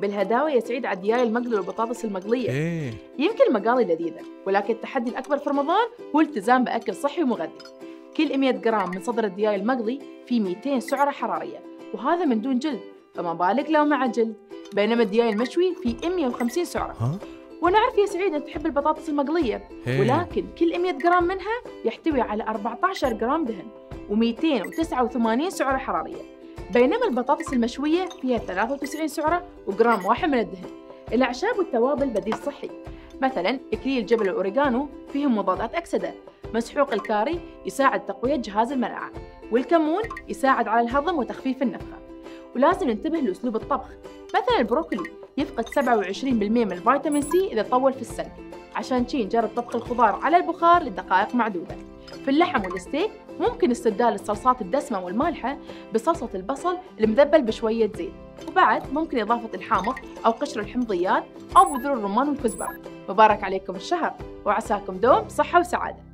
بالهداوة يا سعيد على الدياي المقلي والبطاطس المقلية. إيه. يمكن المقالي لذيذة، ولكن التحدي الأكبر في رمضان هو الالتزام بأكل صحي ومغذي. كل 100 جرام من صدر الدياي المقلي فيه 200 سعرة حرارية، وهذا من دون جلد، فما بالك لو مع جلد. بينما الدياي المشوي فيه 150 سعرة. ونعرف يا سعيد أنت تحب البطاطس المقلية، ولكن كل 100 جرام منها يحتوي على 14 جرام دهن و289 سعرة حرارية. بينما البطاطس المشوية فيها 93 سعرة وجرام واحد من الدهن. الأعشاب والتوابل بديل صحي، مثلا إكليل الجبل والأوريغانو فيهم مضادات أكسدة، مسحوق الكاري يساعد تقوية جهاز المناعة، والكمون يساعد على الهضم وتخفيف النفخة. ولازم ننتبه لأسلوب الطبخ، مثلا البروكلي يفقد 27% من الفيتامين سي إذا طول في السلق، عشان شي نجرب طبخ الخضار على البخار لدقائق معدودة. في اللحم والستيك ممكن استبدال الصلصات الدسمة والمالحة بصلصة البصل المذبل بشوية زيت، وبعد ممكن إضافة الحامض أو قشر الحمضيات أو بذور الرمان والكزبرة. مبارك عليكم الشهر، وعساكم دوم صحة وسعادة.